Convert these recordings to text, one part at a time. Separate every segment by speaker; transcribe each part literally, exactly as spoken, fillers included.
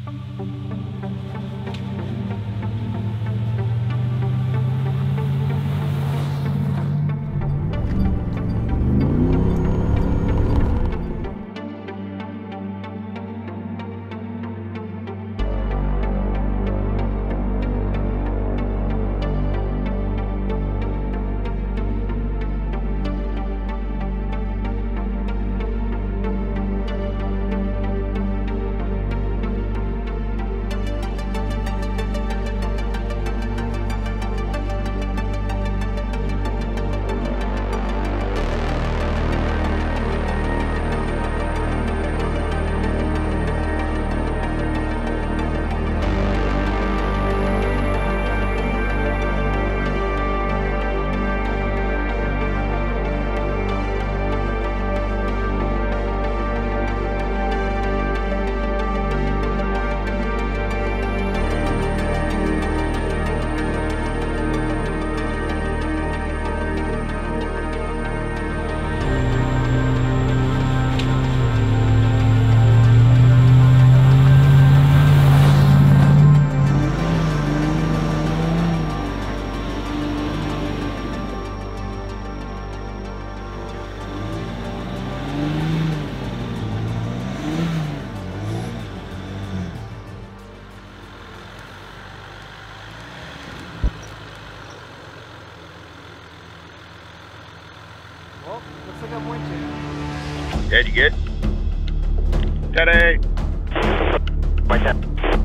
Speaker 1: Well, looks like I'm winching.
Speaker 2: Dad, you good? Teddy!
Speaker 3: My dad.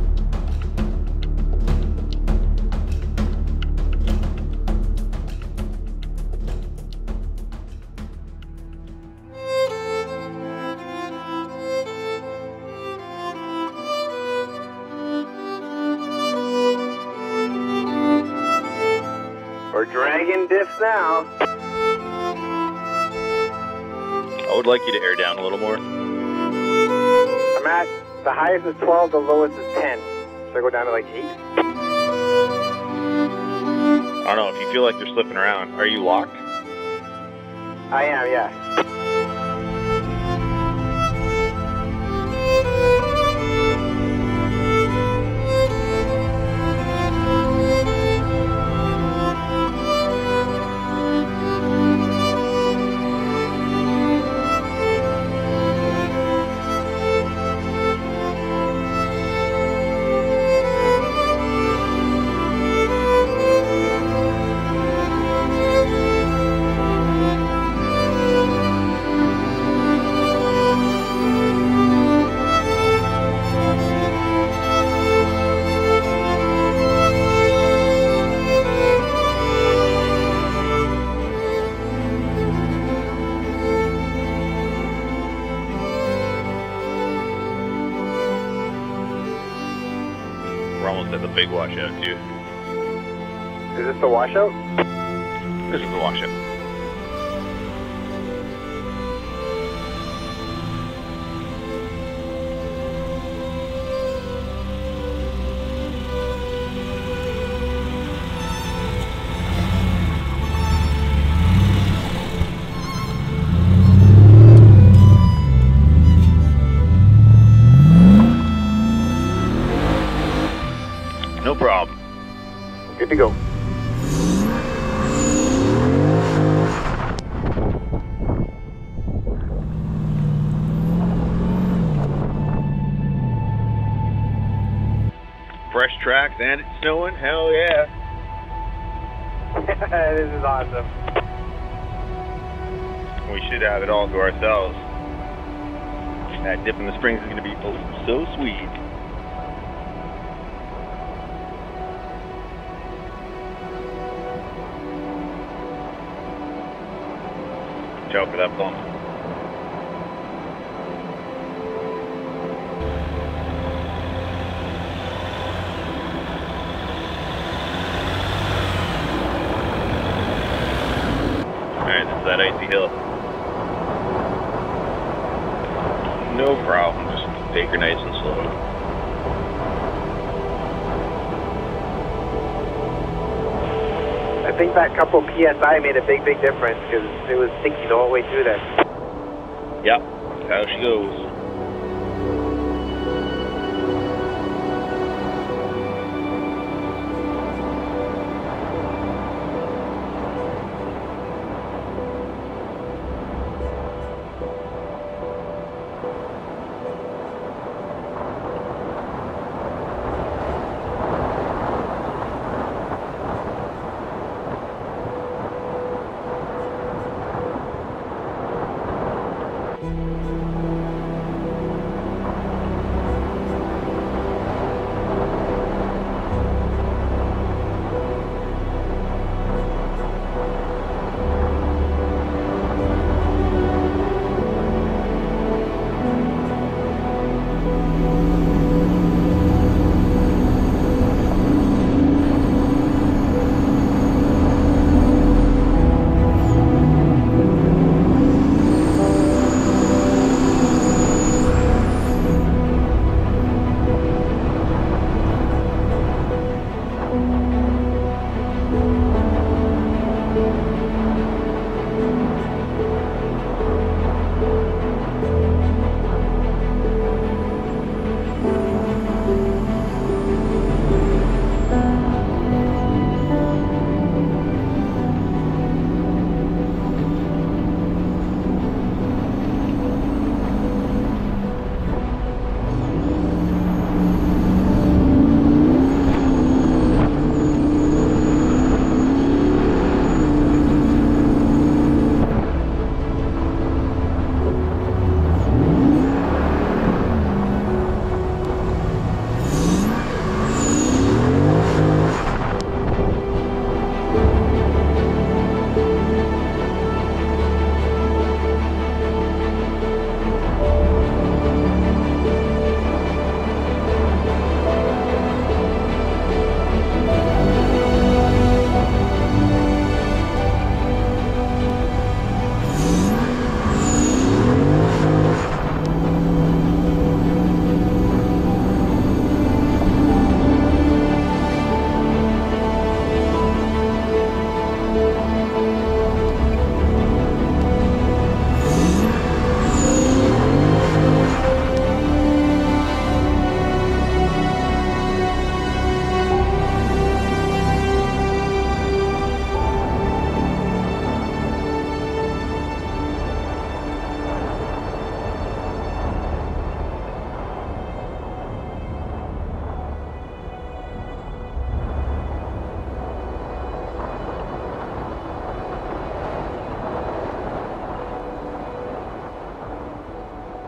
Speaker 4: We're dragging diffs now.
Speaker 2: I would like you to air down a little more.
Speaker 4: I'm at, the highest is twelve, the lowest is ten. Should I go down to like eight?
Speaker 2: I don't know, if you feel like you're slipping around, are you locked?
Speaker 4: I am, yeah.
Speaker 2: We're almost at the big washout, too.
Speaker 4: Is this the washout?
Speaker 2: This is the washout. No problem.
Speaker 4: Good to go.
Speaker 2: Fresh tracks and it's snowing? Hell yeah.
Speaker 4: This is awesome.
Speaker 2: We should have it all to ourselves. That dip in the springs is going to be oh so sweet. Watch out for that bump. Alright, this is that icy hill. No problem, just take her nice and slow.
Speaker 4: I think that couple P S I made a big, big difference because it was sticky the whole way through there.
Speaker 2: Yep, that's how she goes.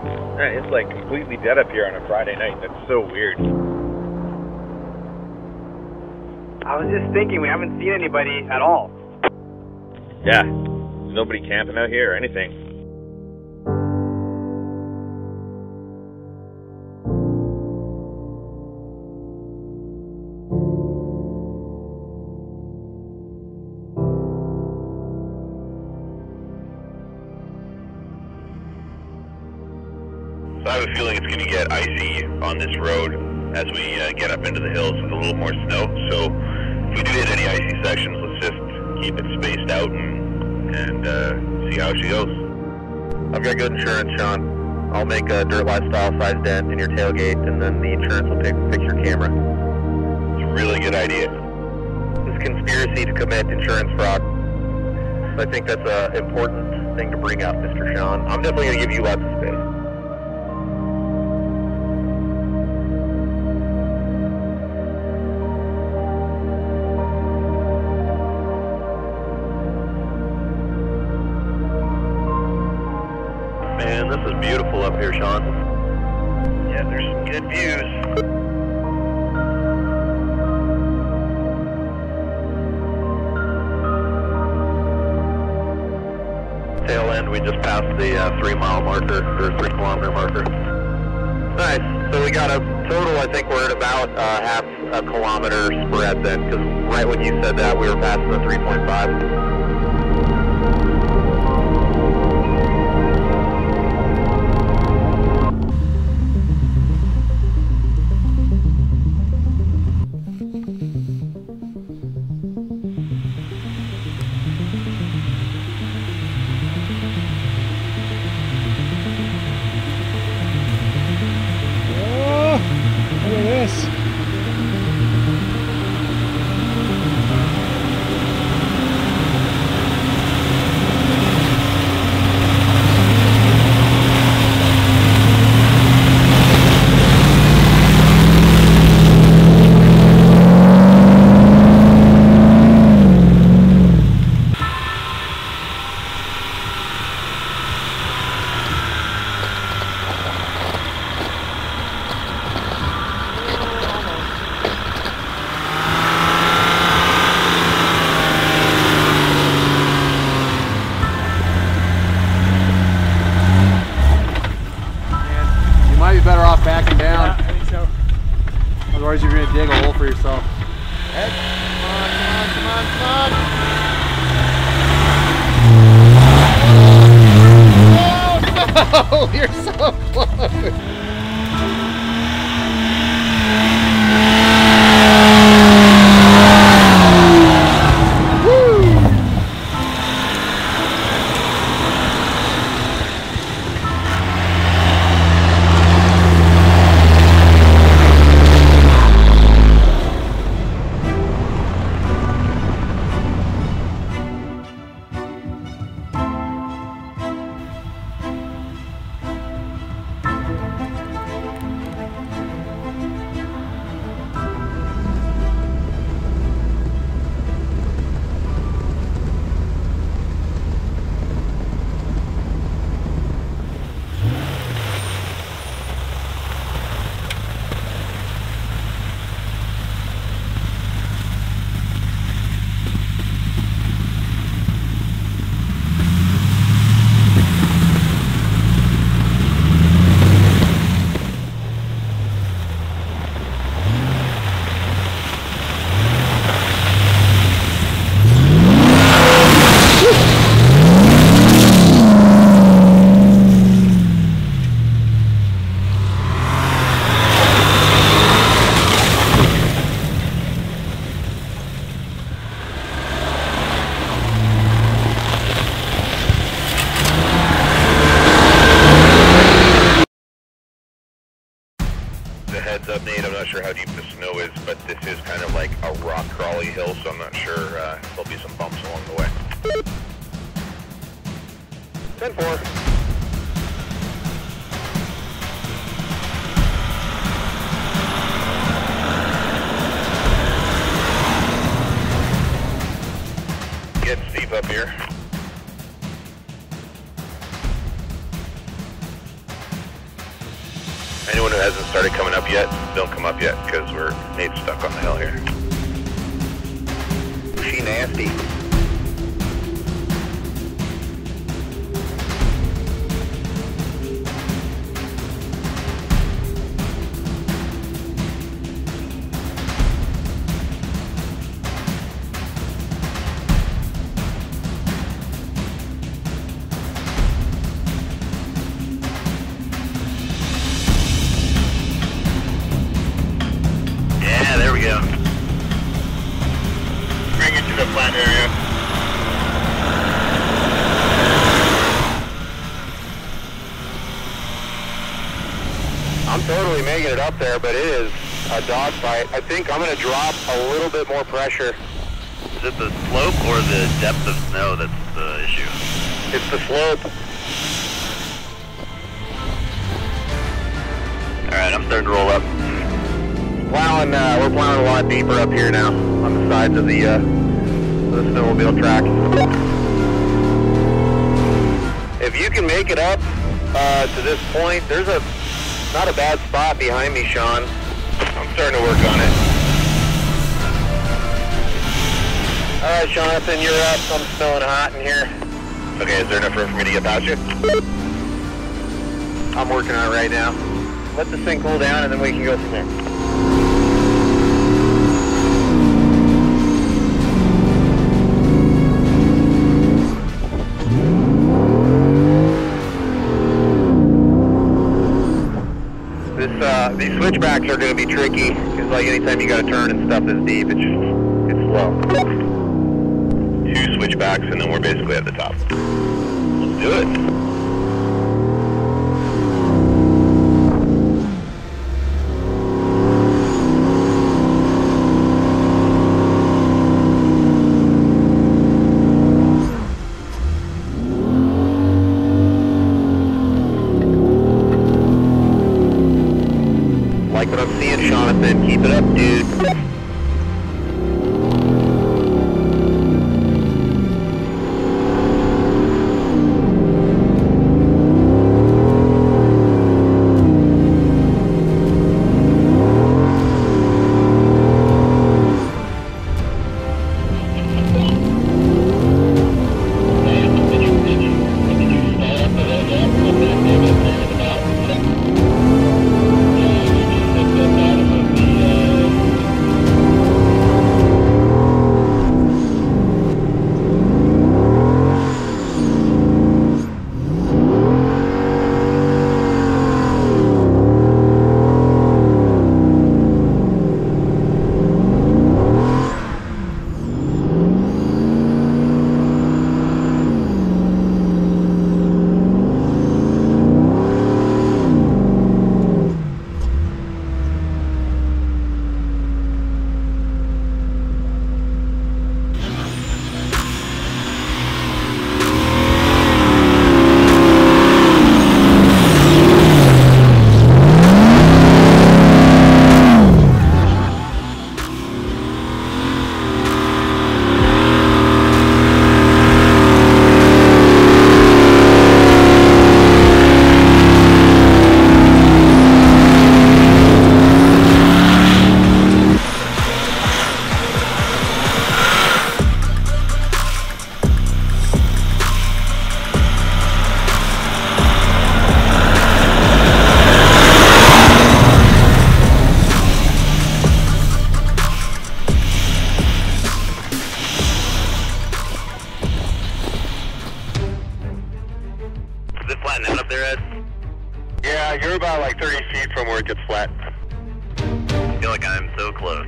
Speaker 2: Man, it's like completely dead up here on a Friday night. That's so weird.
Speaker 4: I was just thinking, we haven't seen anybody at all.
Speaker 2: Yeah, there's nobody camping out here or anything.
Speaker 5: So I have a feeling it's going to get icy on this road as we uh, get up into the hills with a little more snow. So if we do hit any icy sections, let's just keep it spaced out and, and uh, see how she goes.
Speaker 3: I've got good insurance, Sean. I'll make a dirt lifestyle size dent in your tailgate, and then the insurance will pick, fix your camera.
Speaker 5: It's a really good idea.
Speaker 3: This conspiracy to commit insurance fraud. I think that's an important thing to bring up, Mister Sean. I'm definitely going to give you lots of space. Man, this is beautiful up here, Sean.
Speaker 5: Yeah, there's some good views.
Speaker 3: Tail end, we just passed the uh, three mile marker, or three kilometer marker. Nice. So we got a total, I think we're at about uh, half a kilometer spread then, because right when you said that, we were passing the three point five.
Speaker 1: Look at this. Better off backing down.
Speaker 6: Yeah, I think so.
Speaker 1: Otherwise you're going to dig a hole for yourself.
Speaker 6: Ed, come on, come on, come on, come on.
Speaker 1: Oh, no! You're so close!
Speaker 5: Heads up, Nate, I'm not sure how deep the snow is, but this is kind of like a rock crawly hill, so I'm not sure uh, there'll be some bumps along the way.
Speaker 3: ten four.
Speaker 5: Getting steep up here. Anyone who hasn't started coming up yet, don't come up yet because we're Nate's stuck on the hill here.
Speaker 3: She nasty.
Speaker 5: Yeah, there we go. Bring it to the flat area.
Speaker 3: I'm totally making it up there, but it is a dogfight. I think I'm going to drop a little bit more pressure.
Speaker 5: Is it the slope or the depth of snow that's the issue?
Speaker 3: It's the slope.
Speaker 5: Alright, I'm starting to roll up.
Speaker 3: Plowing, uh, we're plowing a lot deeper up here now on the sides of the, uh, the snowmobile track. If you can make it up uh, to this point, there's a not a bad spot behind me, Sean.
Speaker 5: I'm starting to work on it.
Speaker 3: All right, Jonathan, you're up. I'm snowing hot in here.
Speaker 5: Okay, is there enough room for me to get past you?
Speaker 3: I'm working on it right now. Let this thing cool down and then we can go from there. This, uh, these switchbacks are going to be tricky because like anytime you got to turn and stuff this deep, it's just, it's slow.
Speaker 5: Two switchbacks and then we're basically at the top. Let's do it.
Speaker 3: Like what I'm seeing, Jonathan. Keep it up, dude.
Speaker 5: Yeah, you're about like thirty feet from where it gets flat.
Speaker 3: I feel like I'm so close.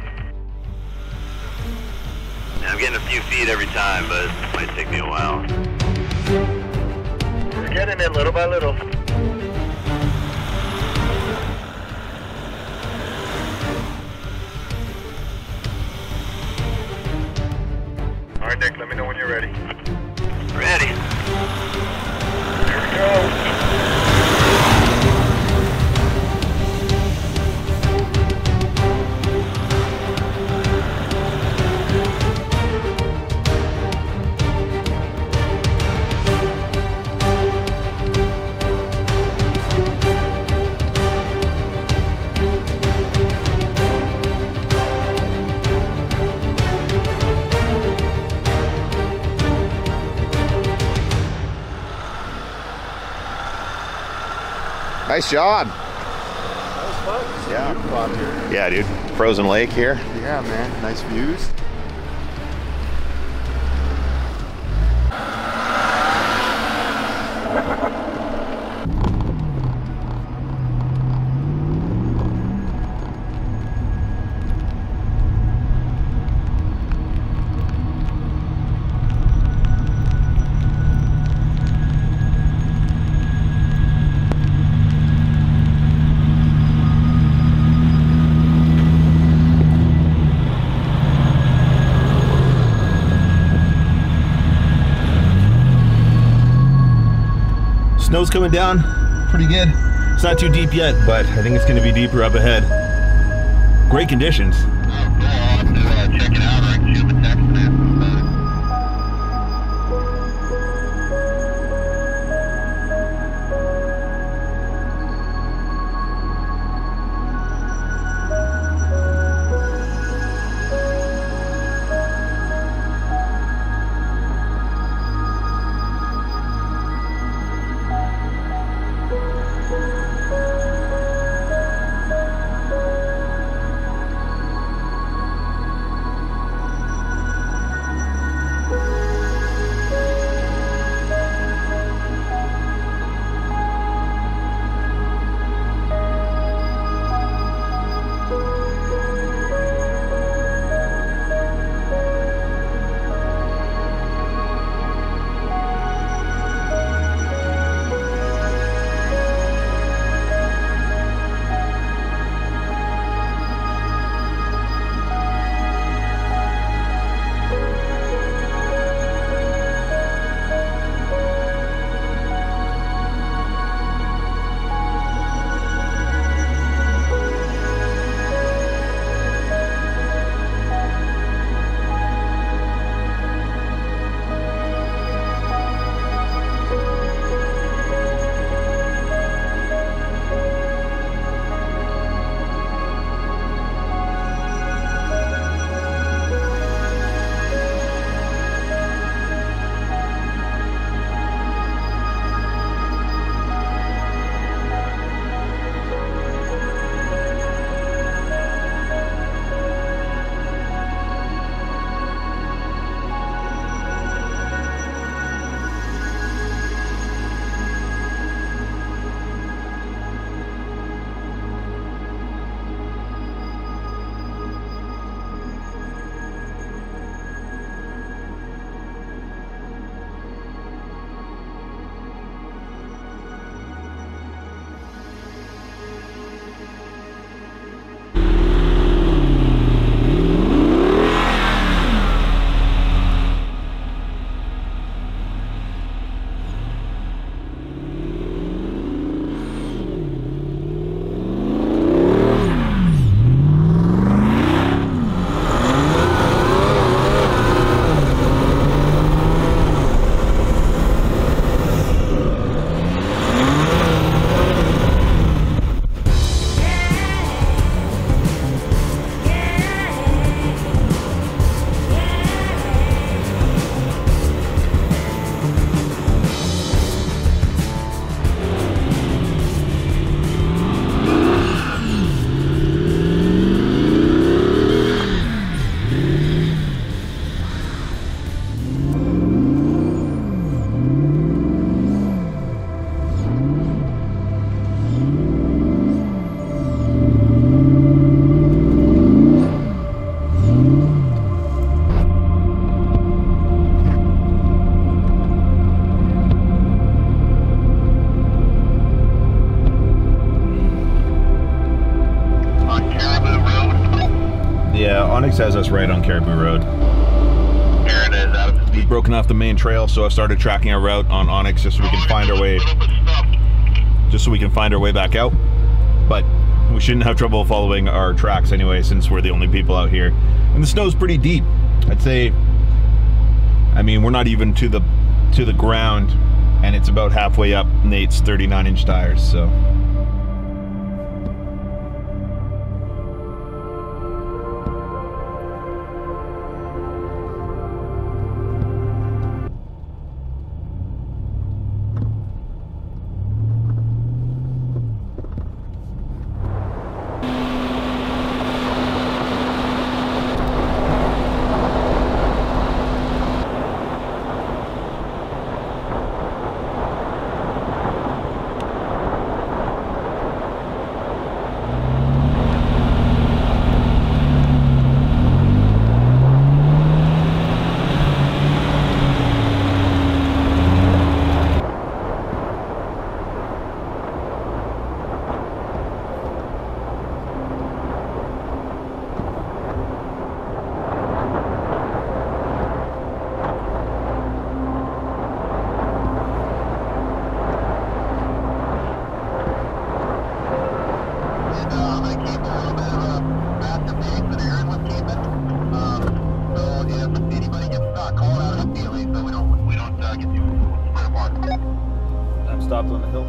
Speaker 3: Yeah, I'm getting a few feet every time, but it might take me a while.
Speaker 5: We're getting it little by little. All right, Nick, let me know when you're ready.
Speaker 3: Ready.
Speaker 5: Here we go.
Speaker 2: Nice job.
Speaker 1: That was fun. It's
Speaker 2: Yeah.
Speaker 1: beautiful out here.
Speaker 2: Yeah, dude. Frozen lake here.
Speaker 1: Yeah, man. Nice views.
Speaker 7: Snow's coming down pretty good. It's not too deep yet, but I think it's going to be deeper up ahead. Great conditions.
Speaker 3: Oh, cool. I'll have to uh, check it out, or I can shoot him a text and ask him about it.
Speaker 7: Onyx has us right on Caribou Road.
Speaker 3: There it is, out of the
Speaker 7: We've broken off the main trail, so I've started tracking our route on Onyx just so we can find our way, just so we can find our way back out. But we shouldn't have trouble following our tracks anyway, since we're the only people out here. And the snow's pretty deep. I'd say, I mean, we're not even to the to the ground, and it's about halfway up Nate's thirty-nine inch tires, so. stopped on the hill.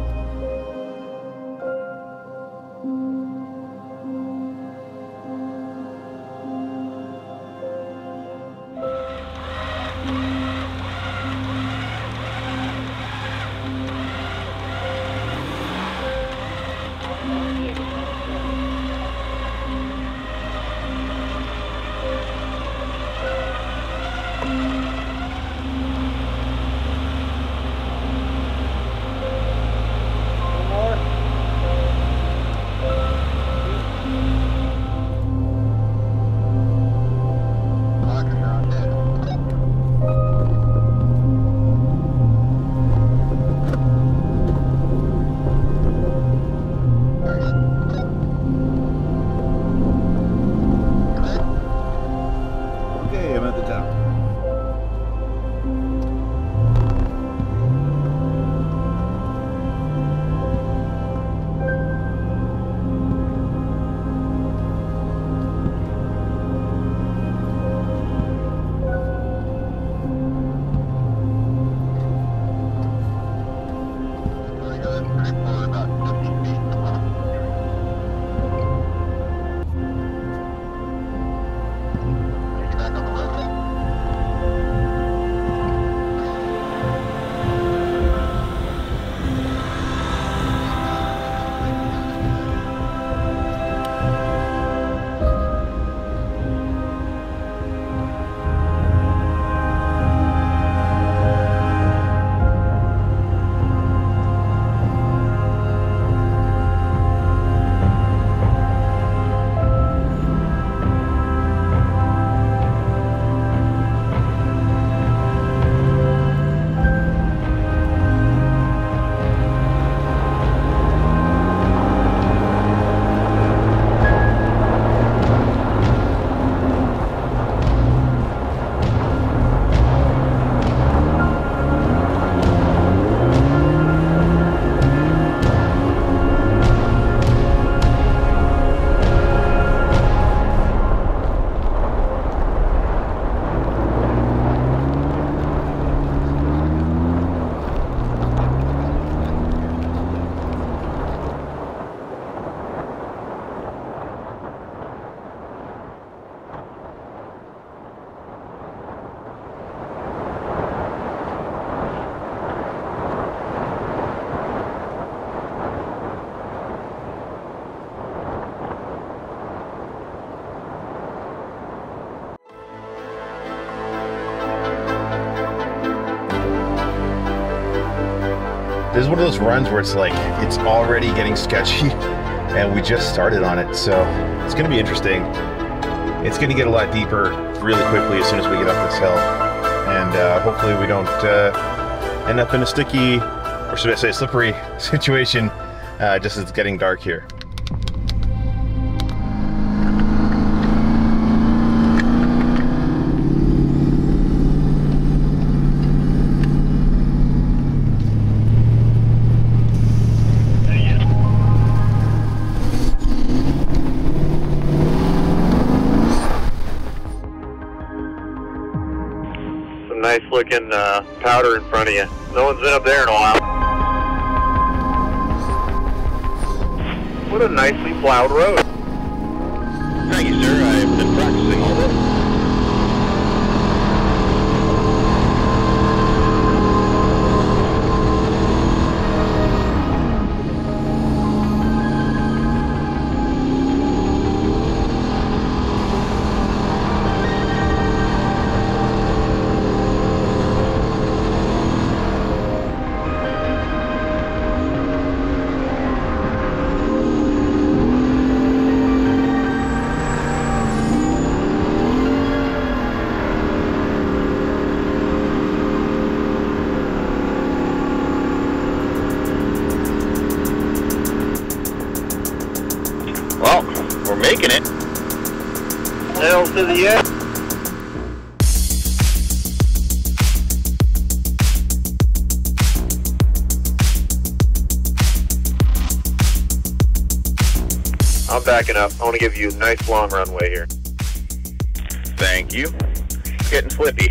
Speaker 8: This is one of those runs where it's like, it's already getting sketchy and we just started on it. So it's gonna be interesting. It's gonna get a lot deeper really quickly as soon as we get up this hill. And uh, hopefully we don't uh, end up in a sticky, or should I say slippery situation uh, just as it's getting dark here.
Speaker 3: Nice looking uh, powder in front of you. No one's been up there in a while. What a nicely plowed road.
Speaker 5: Thank you, sir. I've been practicing all day. Well, we're making it.
Speaker 3: Nails to the end. I'm backing up. I want to give you a nice long runway here.
Speaker 5: Thank you. It's getting slippy.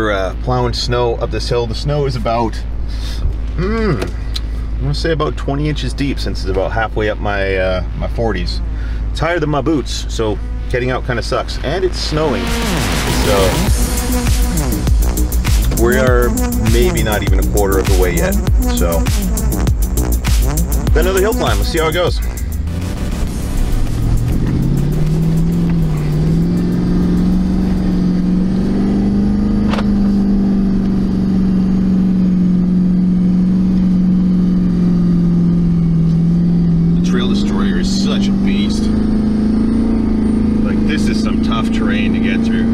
Speaker 8: we're uh, plowing snow up this hill. The snow is about, hmm, I'm gonna say about twenty inches deep, since it's about halfway up my uh, my forties. It's higher than my boots, so getting out kind of sucks. And it's snowing, so we are maybe not even a quarter of the way yet. So another hill climb. Let's see how it goes. Such a beast. Like, this is some tough terrain to get through.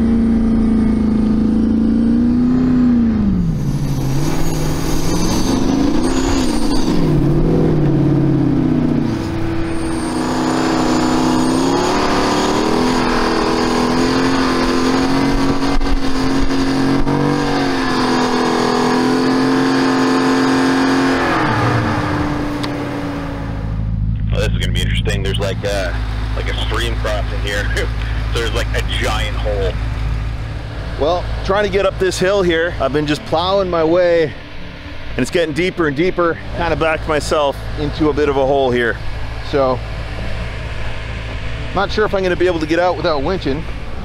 Speaker 5: There's like a, like a stream crossing here. So there's like a giant hole.
Speaker 8: Well, trying to get up this hill here, I've been just plowing my way, and it's getting deeper and deeper. Kind of backed myself into a bit of a hole here. So, not sure if I'm going to be able to get out without winching.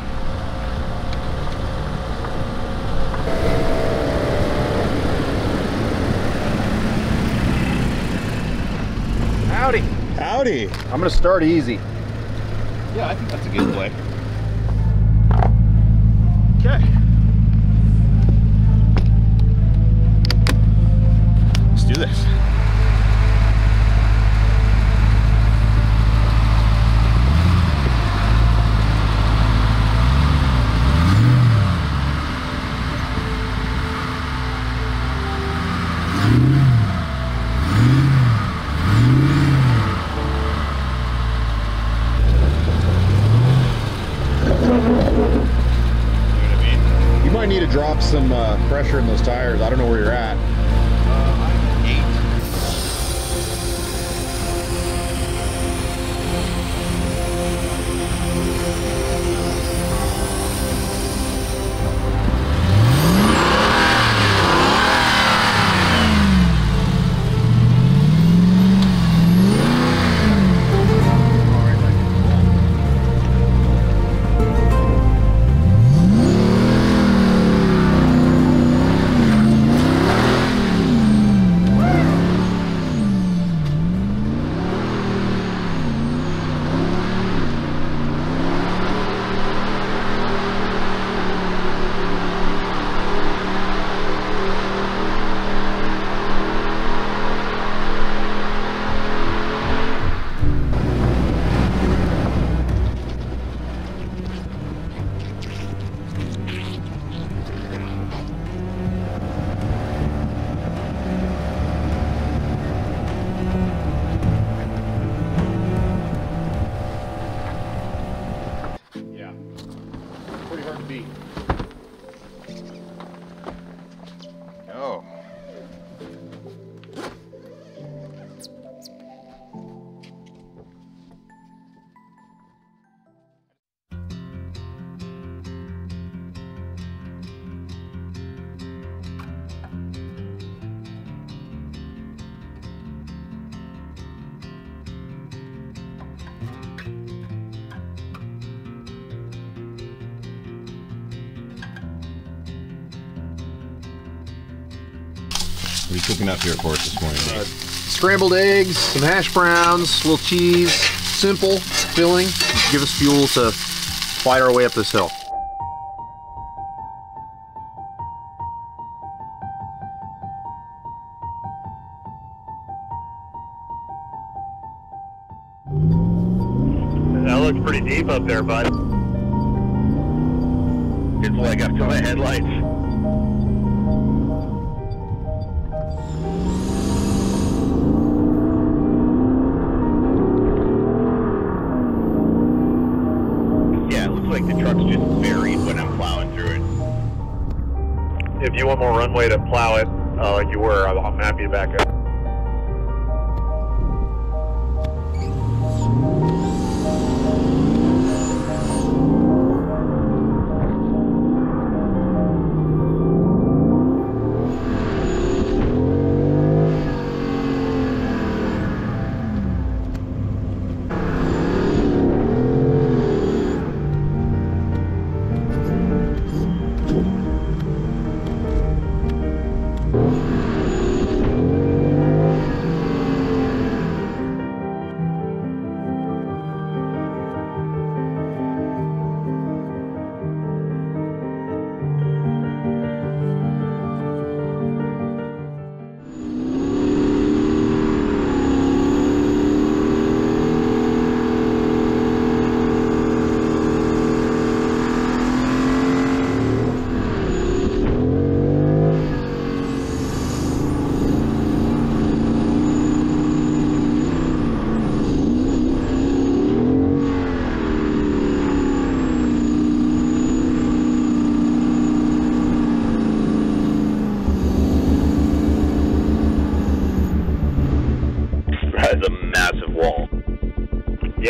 Speaker 6: Howdy.
Speaker 8: Howdy.
Speaker 6: I'm gonna start easy.
Speaker 8: Yeah, I think that's a good play. Okay. Let's do this.
Speaker 6: Need to drop some uh, pressure in those tires. I don't know where you're at.
Speaker 8: Uh, I'm eight. Oh. What are you cooking up here for us this morning, Nate?
Speaker 6: Uh, scrambled eggs, some hash browns, a little cheese, simple, filling, give us fuel to fight our way up this hill.
Speaker 3: That looks pretty deep up there, bud.
Speaker 5: It's like up to my headlights. Like the truck's just buried when I'm plowing through it.
Speaker 3: If you want more runway to plow it uh, like you were, I'm happy to back up.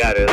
Speaker 3: Yeah, it is.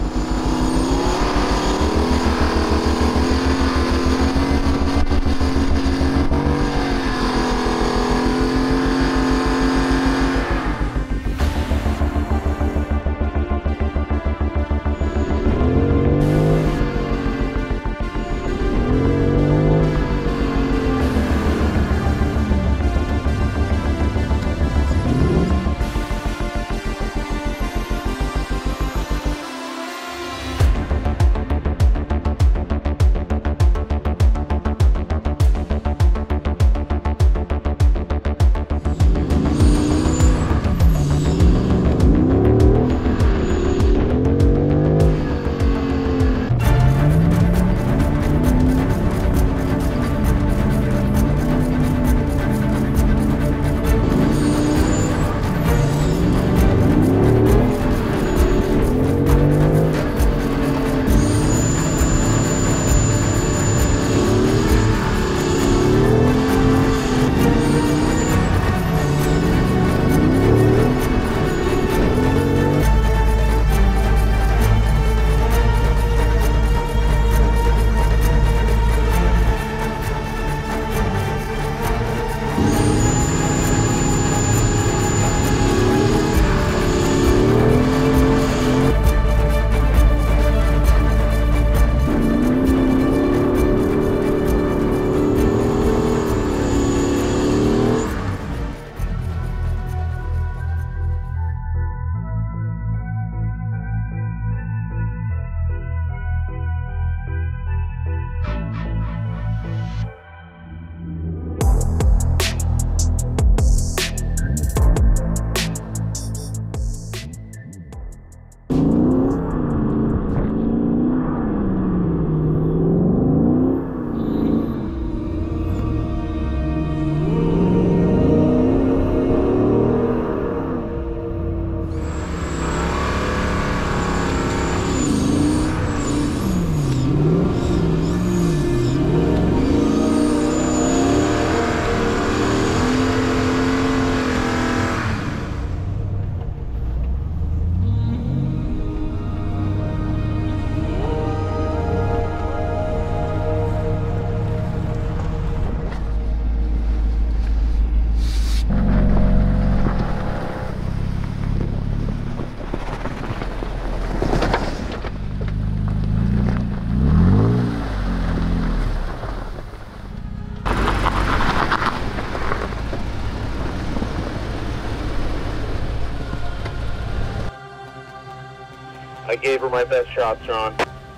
Speaker 3: I gave her my best shot, Sean.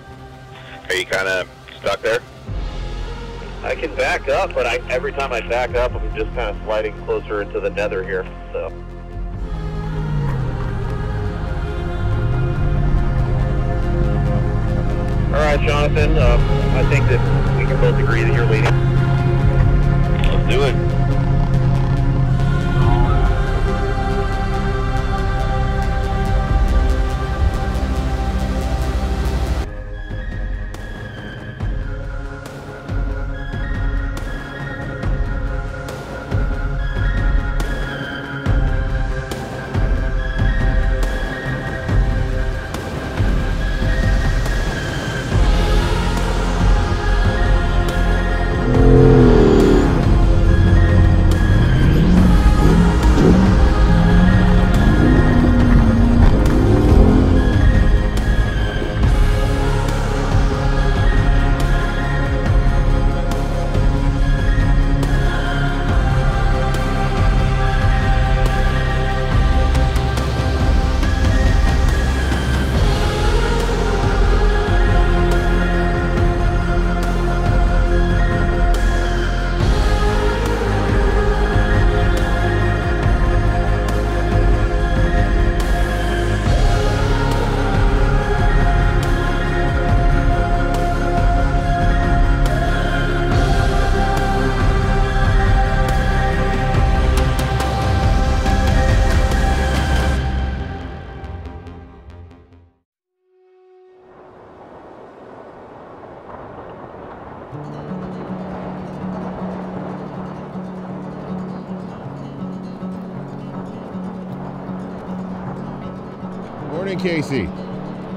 Speaker 5: Are you kind of stuck there?
Speaker 3: I can back up, but I, every time I back up, I'm just kind of sliding closer into the nether here, so. All right, Jonathan, um, I think that we can both agree that you're leading.
Speaker 5: Let's do it.
Speaker 8: Morning, Casey.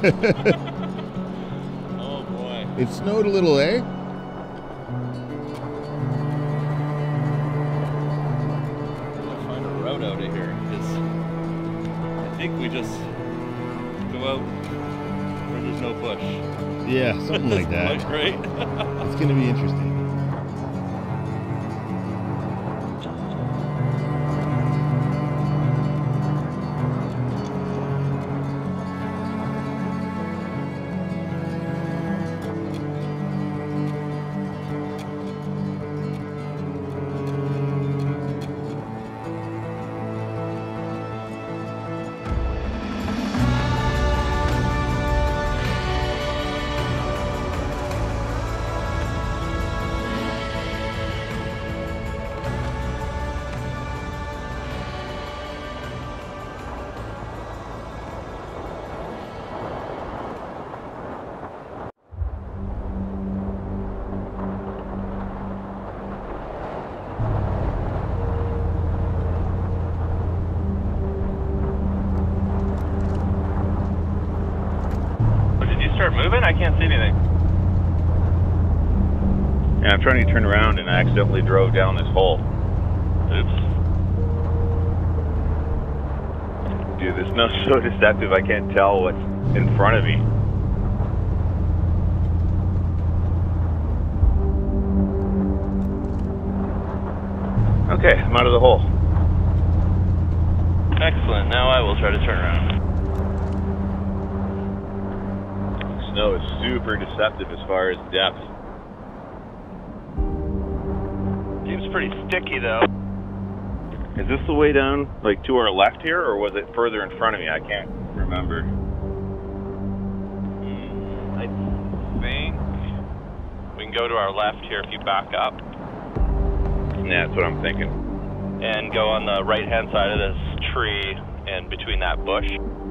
Speaker 7: Oh boy.
Speaker 8: It snowed a little, eh?
Speaker 7: Gotta find a route out of here because I think we just go out where there's no bush.
Speaker 8: Yeah, something like that.
Speaker 7: Right?
Speaker 8: It's gonna be interesting.
Speaker 3: Start moving? I can't see anything.
Speaker 2: Yeah, I'm trying to turn around and I accidentally drove down this hole. Oops. Dude, this snow's so deceptive I can't tell what's in front of me. Okay, I'm out of the hole.
Speaker 3: Excellent. Now I will try to turn around.
Speaker 2: Snow is super deceptive as far as depth.
Speaker 3: Seems pretty sticky though.
Speaker 2: Is this the way down, like to our left here, or was it further in front of me? I can't remember.
Speaker 3: I think we can go to our left here if you back up.
Speaker 2: Yeah, that's what I'm thinking.
Speaker 3: And go on the right hand side of this tree and between that bush.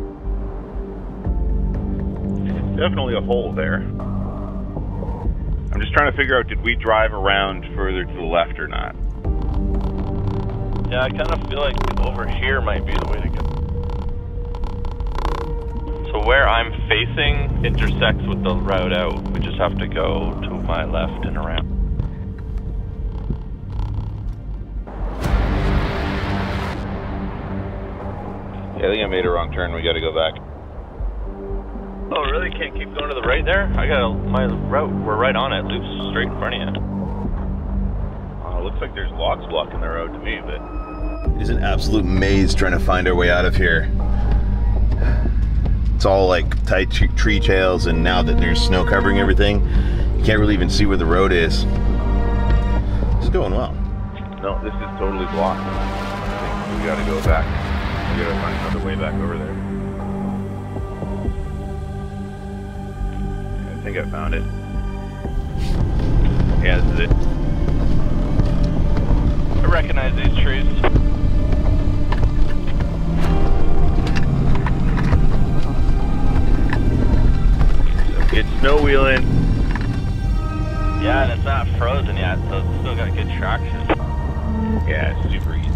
Speaker 2: Definitely a hole there. I'm just trying to figure out, did we drive around further to the left or not?
Speaker 3: Yeah, I kind of feel like over here might be the way to go. So where I'm facing intersects with the route out. We just have to go to my left and around.
Speaker 2: Yeah, I think I made a wrong turn. We got to go back.
Speaker 3: Oh, really? Can't keep going to the right there? I got my route. We're right on it. Loops straight in front of you.
Speaker 2: Oh, it looks like there's logs blocking the road to me, but
Speaker 8: It is an absolute maze trying to find our way out of here. It's all like tight tree tails, and now that there's snow covering everything, you can't really even see where the road is. It's going well.
Speaker 2: no, this is totally blocked. I think we got to go back. We got to find another way back over there. I think I found it. Yeah, this is it.
Speaker 3: I recognize these trees.
Speaker 2: It's snow wheeling.
Speaker 3: Yeah, and it's not frozen yet, so it's still got good traction.
Speaker 2: Yeah, it's super easy.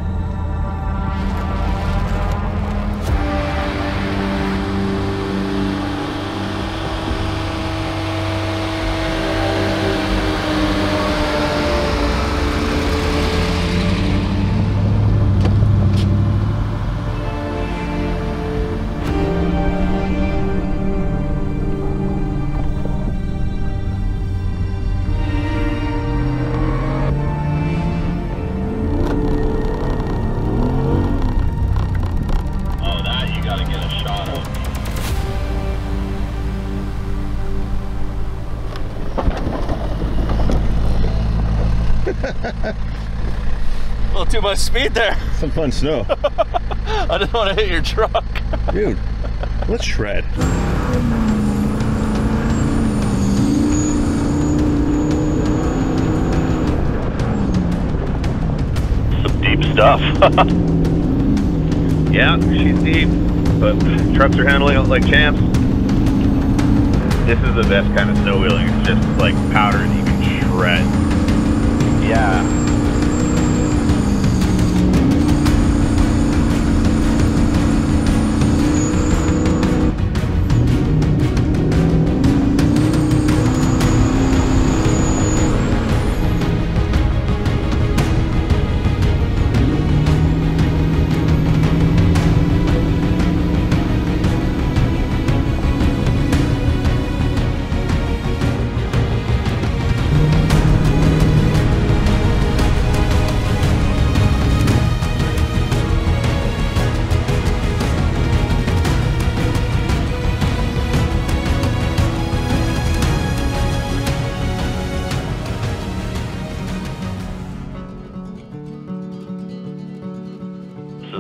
Speaker 3: A little too much speed there.
Speaker 8: Some fun snow.
Speaker 3: I didn't want to hit your truck.
Speaker 8: Dude, let's shred.
Speaker 3: Some deep stuff.
Speaker 2: Yeah, she's deep, but trucks are handling it like champs. This is the best kind of snow wheeling. It's just like powder that you can shred.
Speaker 3: Yeah.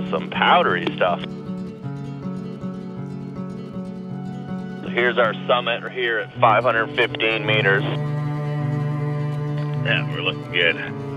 Speaker 9: some powdery stuff. So here's our summit here at five hundred fifteen meters.
Speaker 2: Yeah, we're looking good.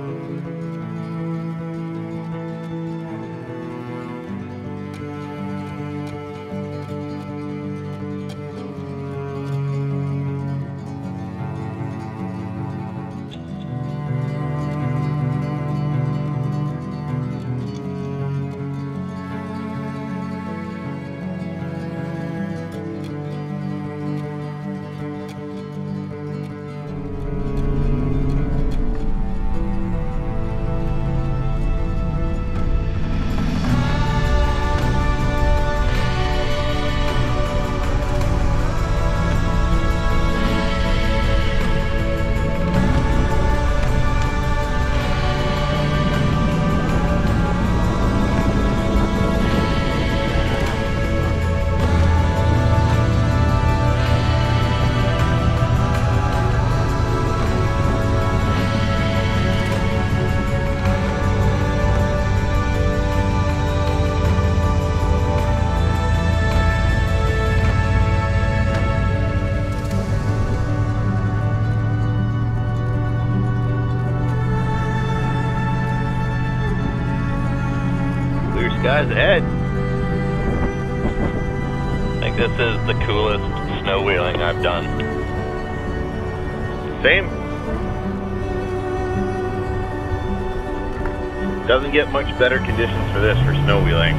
Speaker 9: Guys ahead. I think this is the coolest snow wheeling I've done.
Speaker 2: Same. Doesn't get much better conditions for this for snow wheeling.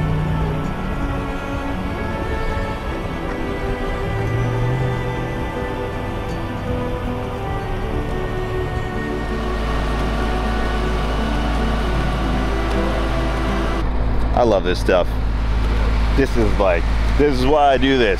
Speaker 7: I love this stuff. This is like, this is why I do this.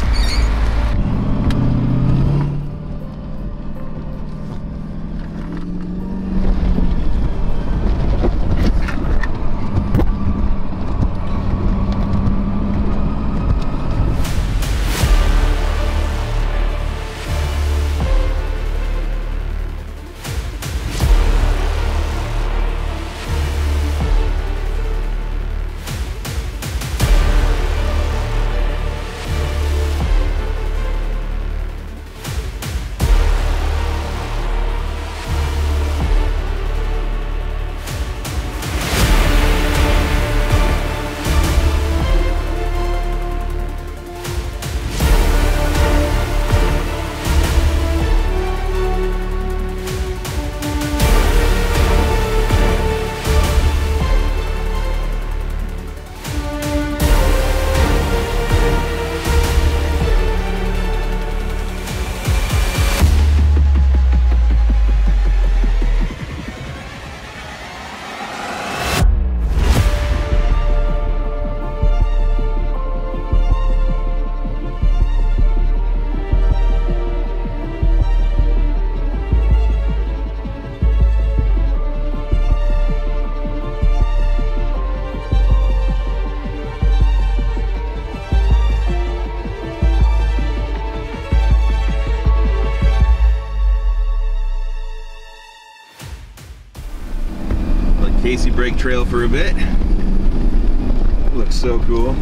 Speaker 7: Casey brake trail for a bit. Looks so cool.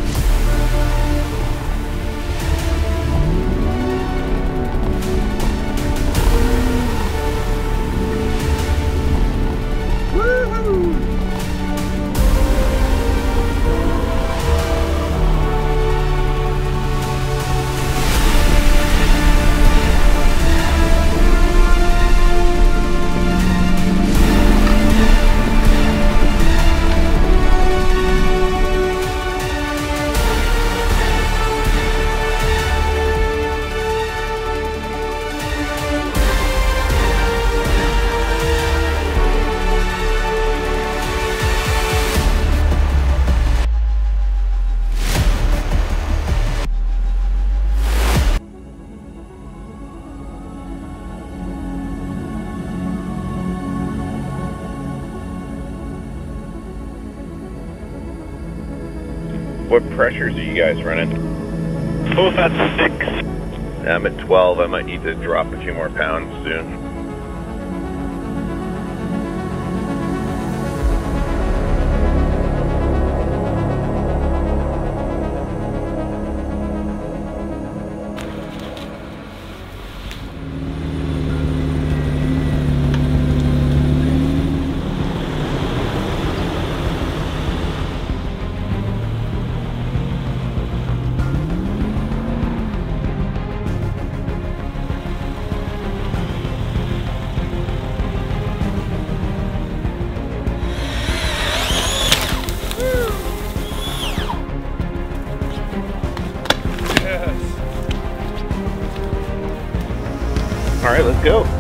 Speaker 2: What pressures are you guys running?
Speaker 9: Both at six.
Speaker 2: I'm at twelve. I might need to drop a few more pounds soon. All right, let's go.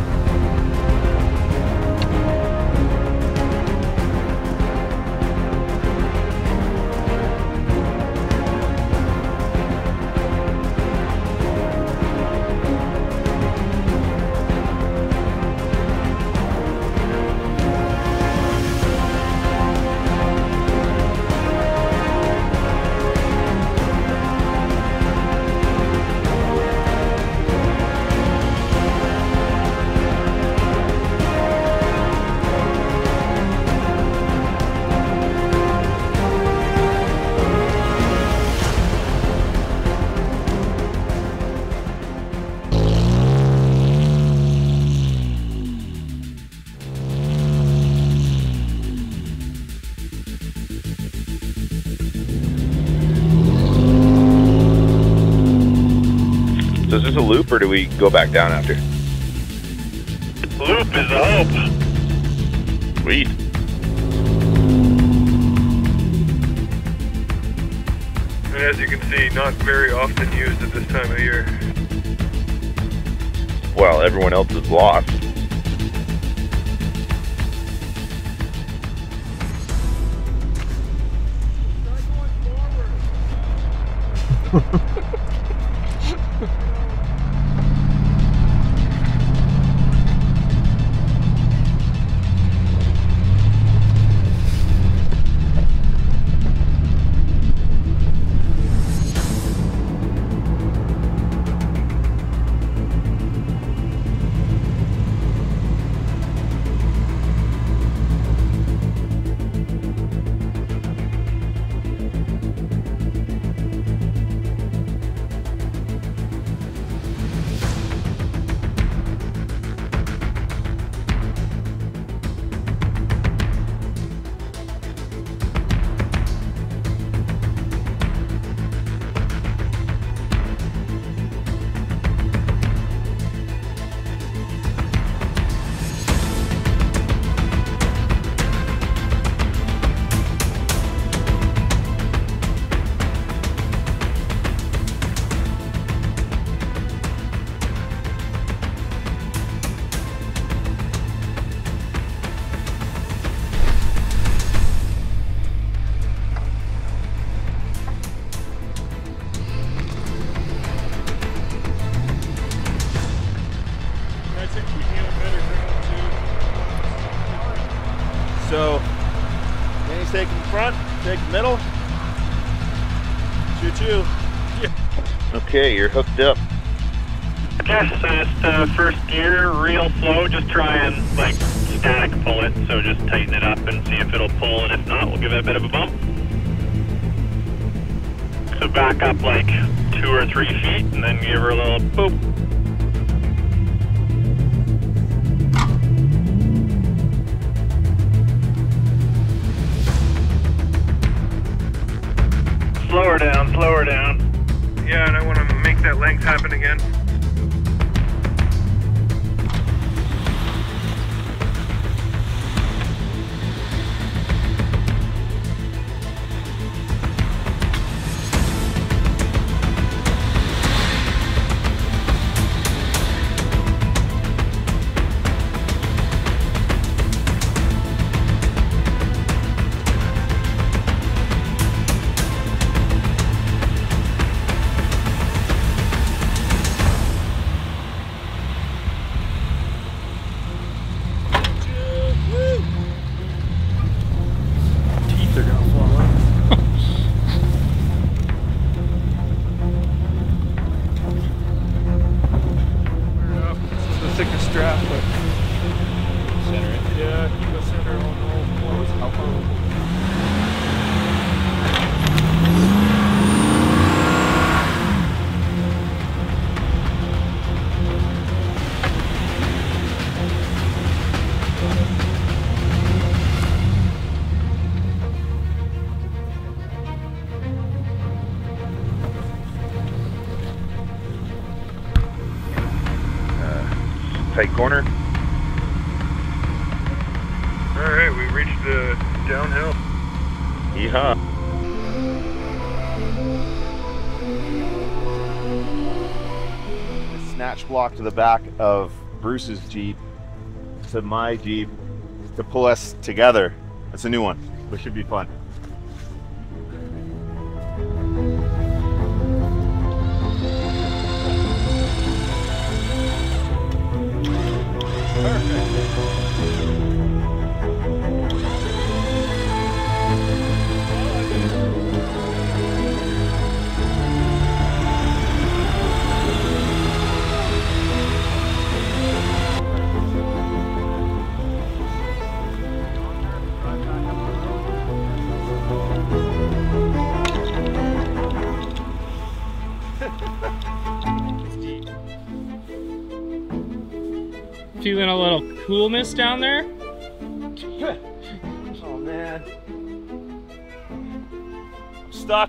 Speaker 2: So is this a loop, or do we go back down after?
Speaker 5: Loop is a hope.
Speaker 2: Sweet.
Speaker 10: And as you can see, not very often used at this time of year.
Speaker 2: Well, everyone else is lost.
Speaker 7: So, Danny's taking the front, taking the middle. Choo choo. Yeah.
Speaker 2: Okay, you're hooked up.
Speaker 5: Okay, so just uh, first gear, real slow, just try and like static pull it, so just tighten it up and see if it'll pull, and if not, we'll give it a bit of a bump. So back up like two or three feet, and then give her a little boop. Slow her down, slow her down.
Speaker 10: Yeah, and I want to make that length happen again. Thicker strap, but
Speaker 7: Center it.
Speaker 10: yeah, keep it center on all floors. How far?
Speaker 2: Tight corner.
Speaker 10: Alright, we reached the downhill.
Speaker 2: Yeehaw.
Speaker 7: snatch block to the back of Bruce's Jeep to my Jeep to pull us together. It's a new one, which should be fun.
Speaker 11: Feeling a little coolness down there?
Speaker 7: Oh man. I'm stuck.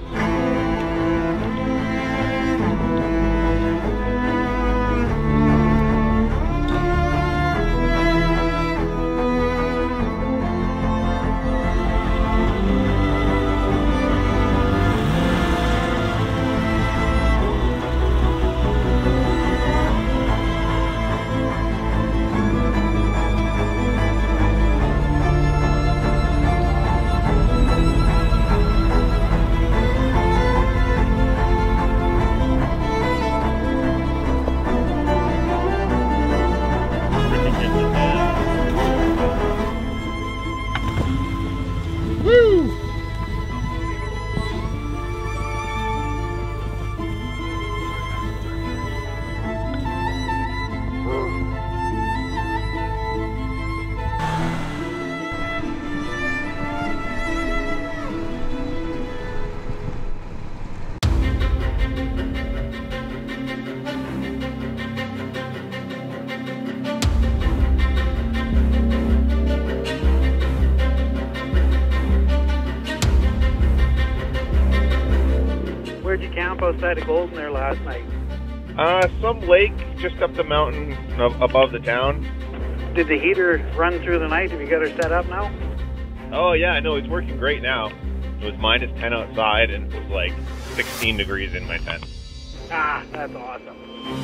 Speaker 4: Where'd you camp outside of Golden there last night?
Speaker 2: Uh, some lake just up the mountain ab- above the town.
Speaker 4: Did the heater run through the night? Have you got her set up now?
Speaker 2: Oh yeah, no, it's working great now. It was minus ten outside and it was like sixteen degrees in my tent.
Speaker 4: Ah, that's awesome.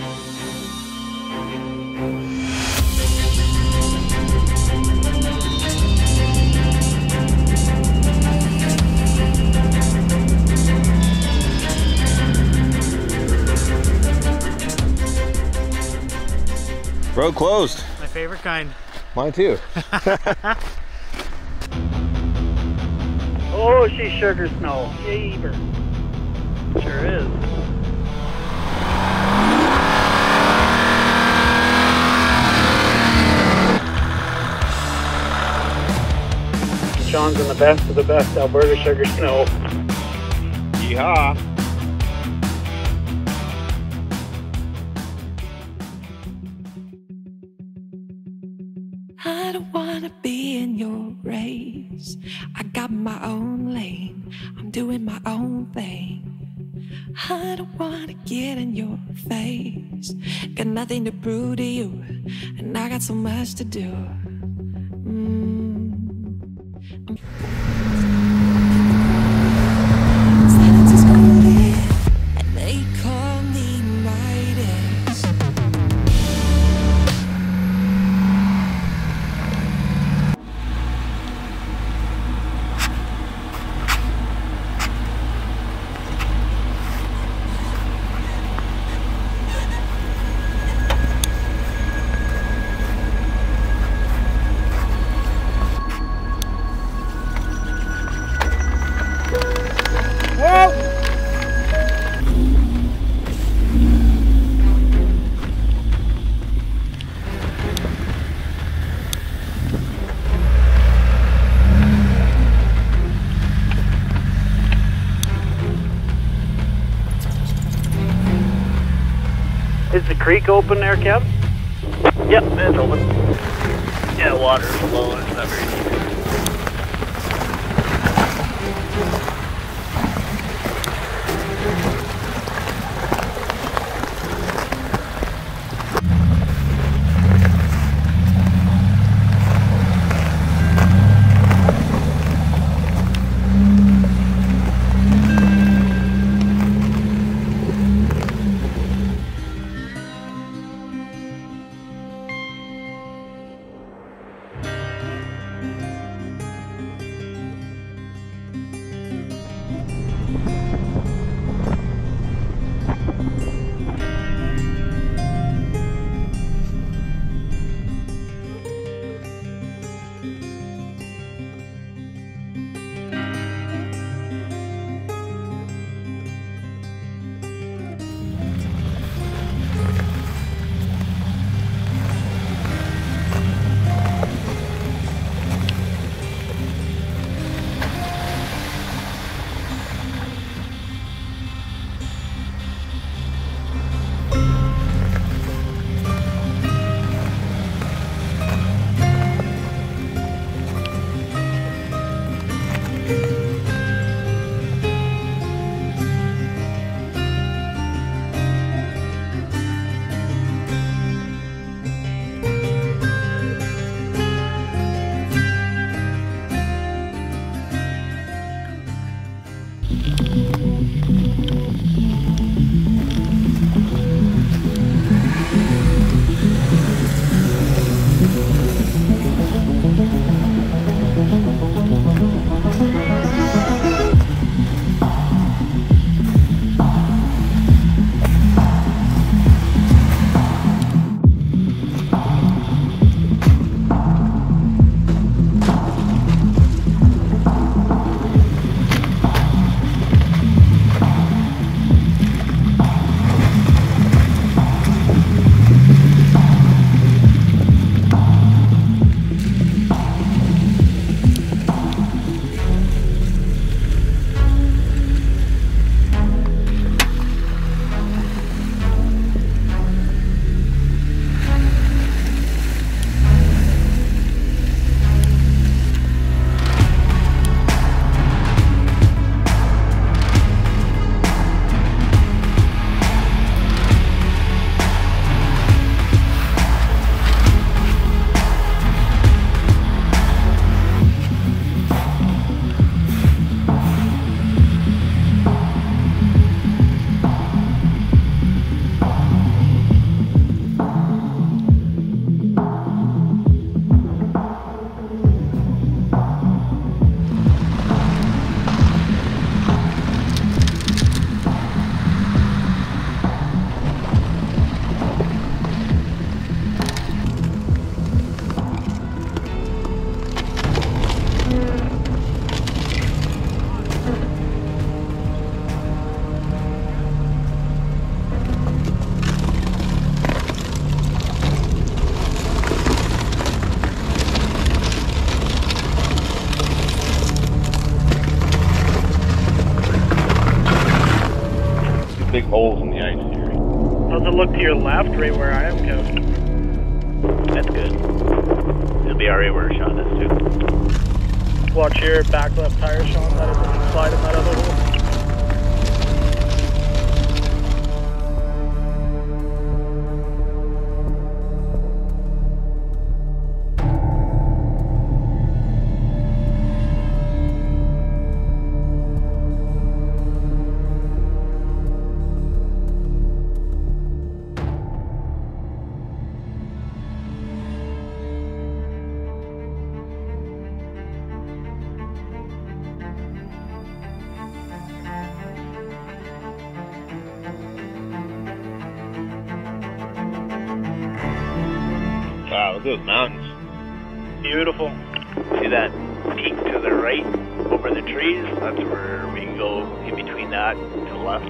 Speaker 7: Road closed.
Speaker 11: My favorite kind.
Speaker 7: Mine too.
Speaker 4: Oh, she's sugar snow. Yeeber. Sure is. Sean's in the best of the best Alberta sugar snow.
Speaker 2: Yeehaw.
Speaker 12: I don't wanna be in your race. I got my own lane. I'm doing my own thing. I don't wanna get in your face. Got nothing to prove to you, and I got so much to do. Mm. Silence is golden, and they call me Midas.
Speaker 4: Is the creek open there, Kev?
Speaker 9: Yep, it's open. Yeah, water's low and it's not very deep.
Speaker 2: Big holes in the ice here.
Speaker 13: How's it look to your left, right where I am, Kevin?
Speaker 9: That's good. It'll be alright where Sean is too.
Speaker 13: Watch your back left tire, Sean. That doesn't slide in that other hole.
Speaker 2: Wow, look at those mountains.
Speaker 13: Beautiful.
Speaker 9: See that peak to the right over the trees? That's where we can go in between that to the left.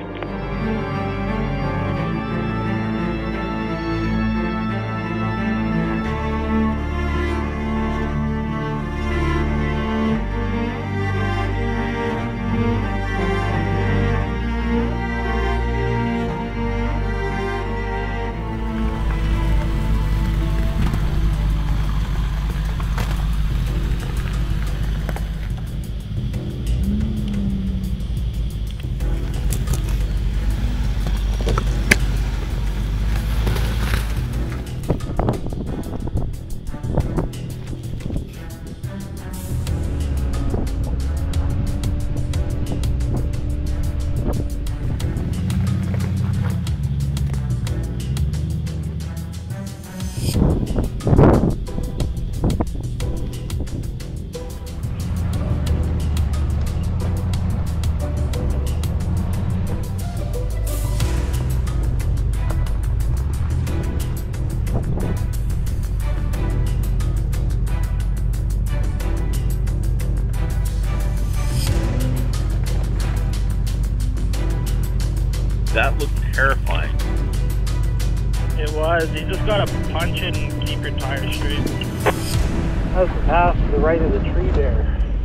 Speaker 9: That looked terrifying.
Speaker 13: It was. You just gotta punch it and keep your tires straight. That's the path to the right of the tree there.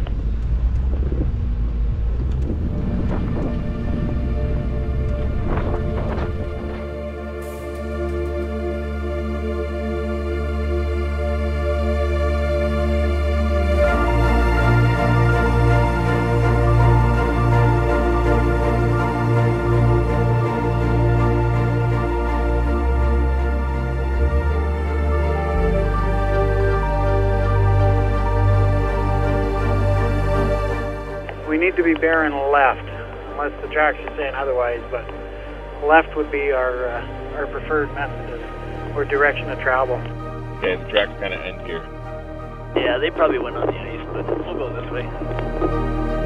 Speaker 13: We need to be bearing left, unless the tracks are saying otherwise, but left would be our uh, our preferred method of, or direction of travel.
Speaker 2: Okay, the tracks kind of end here.
Speaker 9: Yeah, they probably went on the ice, but we'll go this way.